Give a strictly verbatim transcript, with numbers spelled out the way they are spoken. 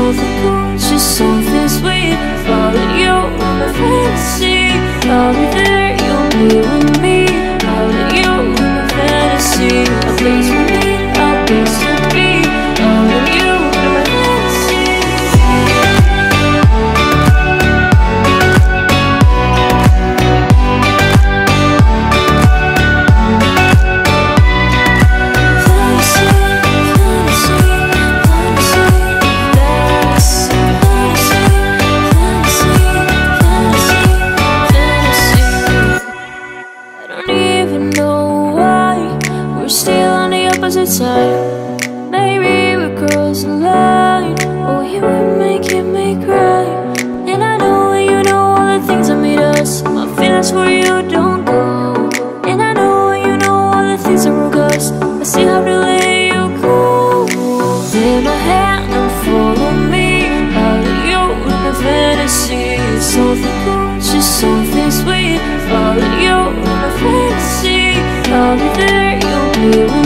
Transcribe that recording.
something gorgeous, something sweet. Follow you in my fantasy. I'll be there, you'll be with me. Follow you in my fantasy. A place for me, a place to be. Follow you in my fantasy. Side. Maybe we're crossing the line. Oh, you were making me cry. And I know you know all the things that made us. My feelings for you don't go. And I know you know all the things that broke us. I still have to let you go. Take my hand and follow me. Out of you in my fantasy. Something gorgeous, something sweet. Follow you in my fantasy. I'll be there, you'll be with me.